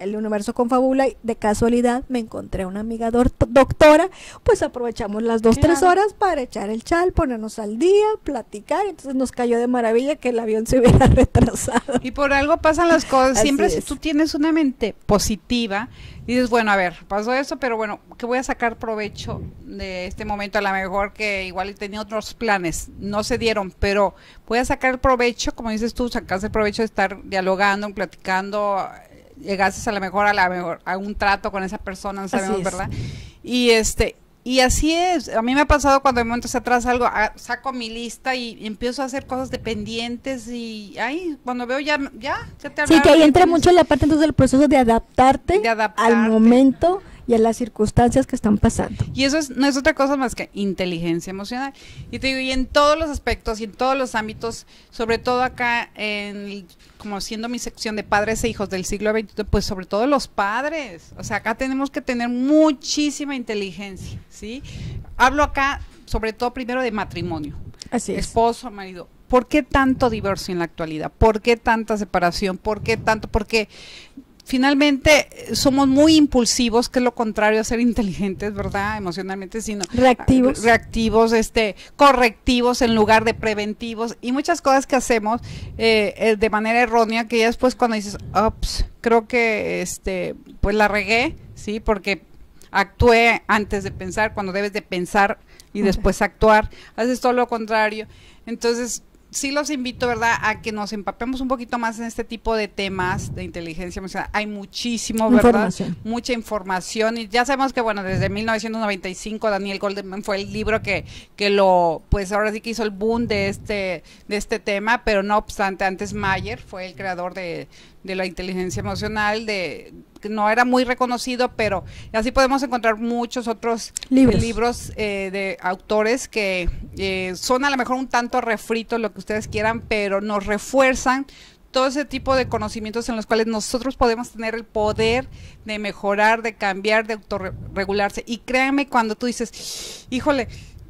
El Universo Confabula, y de casualidad me encontré una amiga doctora, pues aprovechamos las dos, claro. tres horas para echar el chal, ponernos al día, platicar, entonces nos cayó de maravilla que el avión se hubiera retrasado. Y por algo pasan las cosas, Así siempre es. Si tú tienes una mente positiva, dices, bueno, a ver, pasó eso, pero bueno, que voy a sacar provecho de este momento, a lo mejor que igual tenía otros planes, no se dieron, pero voy a sacar provecho, como dices tú, sacarse provecho de estar dialogando, platicando, llegases a lo mejor a la mejor a un trato con esa persona, no sabemos, ¿verdad? Y este y así es, a mí me ha pasado cuando de momento se atrasa algo, a, saco mi lista y, y empiezo a hacer cosas dependientes y ahí cuando veo ya ya, ya te sí, que ahí entra mucho la parte entonces del proceso de adaptarte, de adaptarte al momento y a las circunstancias que están pasando. Y eso es, no es otra cosa más que inteligencia emocional. Y te digo, y en todos los aspectos y en todos los ámbitos, sobre todo acá, en, como siendo mi sección de padres e hijos del siglo veintiuno, pues sobre todo los padres. O sea, acá tenemos que tener muchísima inteligencia, ¿sí? Hablo acá, sobre todo primero de matrimonio. Así es. Esposo, marido. ¿Por qué tanto divorcio en la actualidad? ¿Por qué tanta separación? ¿Por qué tanto? Porque finalmente somos muy impulsivos, que es lo contrario a ser inteligentes, ¿verdad? Emocionalmente, sino reactivos, reactivos, este, correctivos en lugar de preventivos, y muchas cosas que hacemos eh, de manera errónea, que ya después cuando dices, ups, creo que este, pues la regué, sí, porque actué antes de pensar, cuando debes de pensar y okay. después actuar, haces todo lo contrario. Entonces sí los invito, ¿verdad?, a que nos empapemos un poquito más en este tipo de temas de inteligencia emocional. Hay muchísimo, ¿verdad? Información. Mucha información, y ya sabemos que, bueno, desde mil novecientos noventa y cinco Daniel Goleman fue el libro que, que lo, pues ahora sí que hizo el boom de este, de este tema, pero no obstante, antes Mayer fue el creador de, de la inteligencia emocional, de que no era muy reconocido, pero así podemos encontrar muchos otros libros, libros eh, de autores que eh, son a lo mejor un tanto refritos, lo que ustedes quieran, pero nos refuerzan todo ese tipo de conocimientos en los cuales nosotros podemos tener el poder de mejorar, de cambiar, de autorregularse. Y créanme, cuando tú dices, híjole,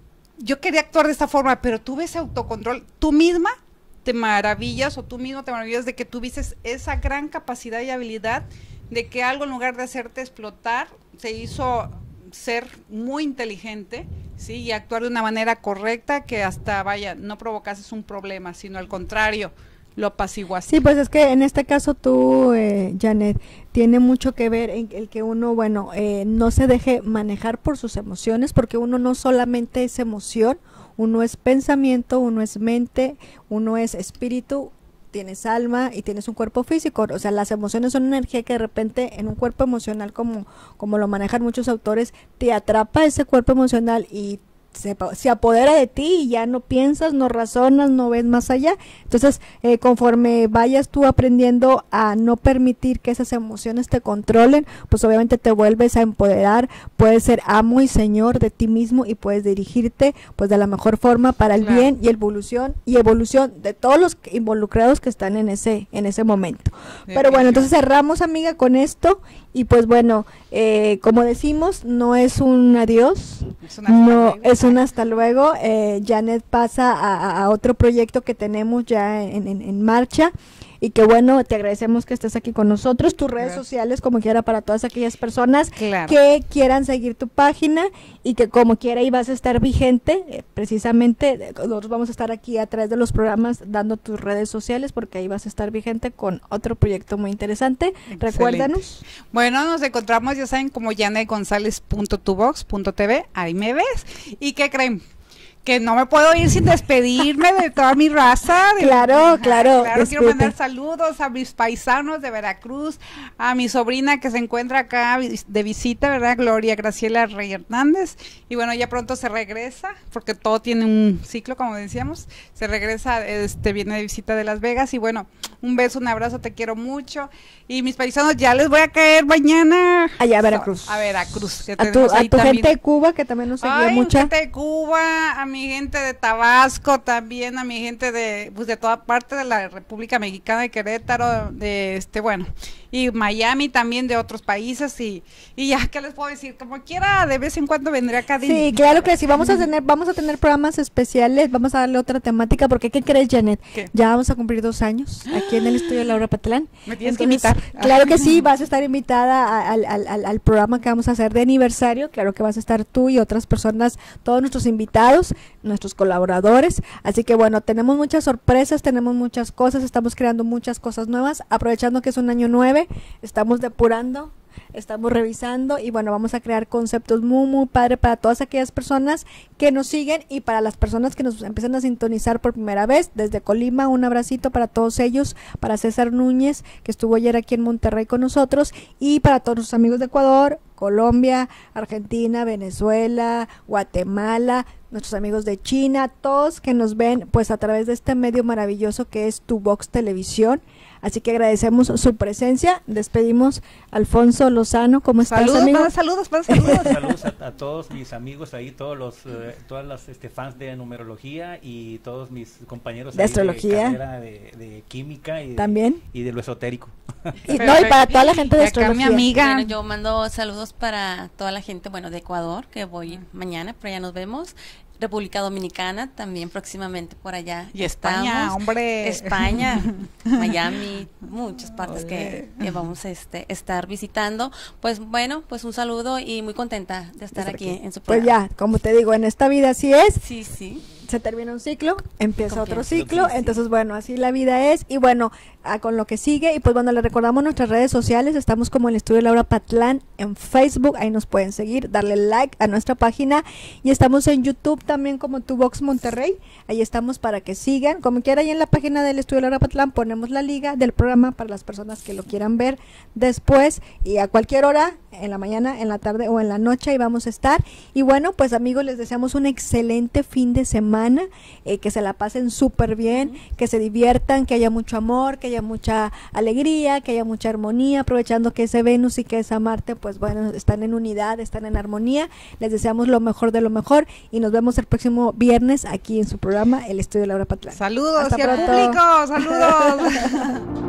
yo quería actuar de esta forma, pero tú ves autocontrol, tú misma te maravillas, o tú mismo te maravillas de que tuviste esa gran capacidad y habilidad de que algo, en lugar de hacerte explotar, se hizo ser muy inteligente, ¿sí? Y actuar de una manera correcta, que hasta, vaya, no provocases un problema, sino al contrario, lo apaciguaste. Sí, pues es que en este caso tú, eh, Janet, tiene mucho que ver en el que uno, bueno, eh, no se deje manejar por sus emociones, porque uno no solamente es emoción, uno es pensamiento, uno es mente, uno es espíritu, tienes alma y tienes un cuerpo físico. O sea, las emociones son una energía que de repente en un cuerpo emocional, como, como lo manejan muchos autores, te atrapa ese cuerpo emocional y Se, se apodera de ti y ya no piensas, no razonas, no ves más allá. Entonces, eh, conforme vayas tú aprendiendo a no permitir que esas emociones te controlen, pues obviamente te vuelves a empoderar, puedes ser amo y señor de ti mismo y puedes dirigirte pues de la mejor forma para el Claro. bien y evolución y evolución de todos los involucrados que están en ese en ese momento. Pero bueno, entonces cerramos, amiga, con esto. Y pues bueno, eh, como decimos, no es un adiós, Es una no es un hasta luego. eh, Janet pasa a, a otro proyecto que tenemos ya en, en, en marcha, y que bueno, te agradecemos que estés aquí con nosotros. Tus redes Gracias. sociales, como quiera, para todas aquellas personas Claro. que quieran seguir tu página, y que como quiera y vas a estar vigente, eh, precisamente eh, nosotros vamos a estar aquí a través de los programas dando tus redes sociales, porque ahí vas a estar vigente con otro proyecto muy interesante. Excelente. Recuérdanos. Bueno, nos encontramos, ya saben, como janet gonzález punto tubox punto t v, ahí me ves. ¿Y qué creen? Que no me puedo ir sin despedirme de toda mi raza. De, Claro, claro, Claro, quiero despídete. mandar saludos a mis paisanos de Veracruz, a mi sobrina que se encuentra acá vis- de visita, ¿verdad? Gloria Graciela Rey Hernández. Y bueno, ya pronto se regresa, porque todo tiene un ciclo, como decíamos. Se regresa, este, viene de visita de Las Vegas. Y bueno, un beso, un abrazo, te quiero mucho. Y mis paisanos, ya les voy a caer mañana. Allá a Veracruz. A Veracruz. que A tu, tenemos a ahí tu también. gente de Cuba, que también nos seguía Ay, mucha. gente de Cuba, a mi gente de Tabasco también, a mi gente de, pues de toda parte de la República Mexicana, de Querétaro, de este, bueno, y Miami también de otros países y, y ya, ¿qué les puedo decir? Como quiera, de vez en cuando vendré acá. Sí, claro que sí, vamos a tener, vamos a tener programas especiales, vamos a darle otra temática, porque ¿qué crees, Janet? ¿Qué? Ya vamos a cumplir dos años aquí en el estudio de Laura Patlán. Me tienes que Entonces, invitar. Claro que sí, vas a estar invitada a- al, al, al, al programa que vamos a hacer de aniversario, claro que vas a estar tú y otras personas, todos nuestros invitados, nuestros colaboradores, así que bueno, tenemos muchas sorpresas, tenemos muchas cosas, estamos creando muchas cosas nuevas, aprovechando que es un año nueve, estamos depurando, estamos revisando y bueno, vamos a crear conceptos muy muy padre para todas aquellas personas que nos siguen y para las personas que nos empiezan a sintonizar por primera vez desde Colima. Un abracito para todos ellos, para César Núñez, que estuvo ayer aquí en Monterrey con nosotros, y para todos los amigos de Ecuador, Colombia, Argentina, Venezuela, Guatemala, nuestros amigos de China, todos que nos ven pues a través de este medio maravilloso que es Tuvox Televisión. Así que agradecemos su presencia. Despedimos a Alfonso Lozano. ¿Cómo estás, Saludos, amigo? para, saludos, para, saludos. Saludos a, a todos mis amigos ahí, todos los, eh, todas las este, fans de numerología y todos mis compañeros De ahí astrología. de, carrera de, de química y de, También. y de lo esotérico. Y, no, y para toda la gente de Y acá mi astrología. amiga. Bueno, yo mando saludos para toda la gente, bueno, de Ecuador, que voy mañana, por allá nos vemos. República Dominicana, también próximamente por allá. Y España, estamos. hombre. España, Miami, muchas partes Olé. que, que vamos a este, estar visitando. Pues bueno, pues un saludo y muy contenta de estar Estar aquí, aquí. en su Pues programa. ya, como te digo, en esta vida así es. Sí, sí. Se termina un ciclo, empieza otro Comienza ciclo, otro, sí. entonces bueno, así la vida es, y bueno, a, con lo que sigue, y pues bueno, le recordamos nuestras redes sociales, estamos como el Estudio Laura Patlán en Facebook, ahí nos pueden seguir, darle like a nuestra página, y estamos en YouTube también como Tuvox Monterrey, ahí estamos para que sigan, como quiera, ahí en la página del Estudio Laura Patlán ponemos la liga del programa para las personas que lo quieran ver después, y a cualquier hora, en la mañana, en la tarde o en la noche, ahí vamos a estar, y bueno, pues amigos, les deseamos un excelente fin de semana, eh, que se la pasen súper bien, que se diviertan, que haya mucho amor, que haya mucha alegría, que haya mucha armonía, aprovechando que ese Venus y que esa Marte, pues bueno, están en unidad, están en armonía. Les deseamos lo mejor de lo mejor y nos vemos el próximo viernes aquí en su programa El Estudio Laura Patlán. Saludos Hasta y al pronto. público, saludos.